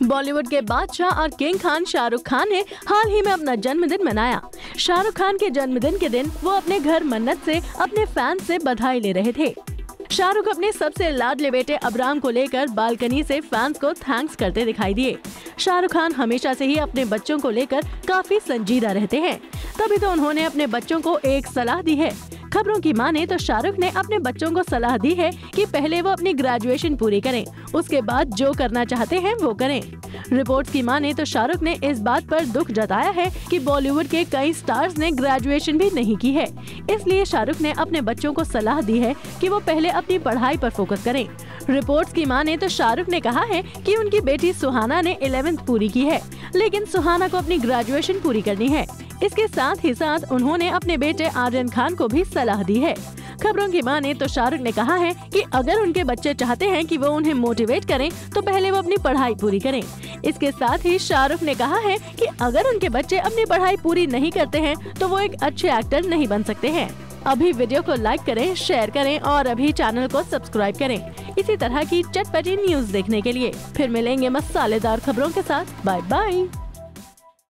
बॉलीवुड के बादशाह और किंग खान शाहरुख खान ने हाल ही में अपना जन्मदिन मनाया। शाहरुख खान के जन्मदिन के दिन वो अपने घर मन्नत से अपने फैंस से बधाई ले रहे थे। शाहरुख अपने सबसे लाडले बेटे अबराम को लेकर बालकनी से फैंस को थैंक्स करते दिखाई दिए। शाहरुख खान हमेशा से ही अपने बच्चों को लेकर काफी संजीदा रहते हैं, तभी तो उन्होंने अपने बच्चों को एक सलाह दी है। खबरों की माने तो शाहरुख ने अपने बच्चों को सलाह दी है कि पहले वो अपनी ग्रेजुएशन पूरी करें, उसके बाद जो करना चाहते हैं वो करें। रिपोर्ट्स की माने तो शाहरुख ने इस बात पर दुख जताया है कि बॉलीवुड के कई स्टार्स ने ग्रेजुएशन भी नहीं की है, इसलिए शाहरुख ने अपने बच्चों को सलाह दी है कि वो पहले अपनी पढ़ाई पर फोकस करें। रिपोर्ट्स की माने तो शाहरुख ने कहा है कि उनकी बेटी सुहाना ने 11th पूरी की है, लेकिन सुहाना को अपनी ग्रेजुएशन पूरी करनी है। इसके साथ ही साथ उन्होंने अपने बेटे आर्यन खान को भी सलाह दी है। खबरों की माने तो शाहरुख ने कहा है कि अगर उनके बच्चे चाहते हैं कि वो उन्हें मोटिवेट करें तो पहले वो अपनी पढ़ाई पूरी करें। इसके साथ ही शाहरुख ने कहा है कि अगर उनके बच्चे अपनी पढ़ाई पूरी नहीं करते हैं तो वो एक अच्छे एक्टर नहीं बन सकते हैं। अभी वीडियो को लाइक करें, शेयर करें और अभी चैनल को सब्सक्राइब करें इसी तरह की चटपटी न्यूज देखने के लिए। फिर मिलेंगे मसालेदार खबरों के साथ। Bye bye.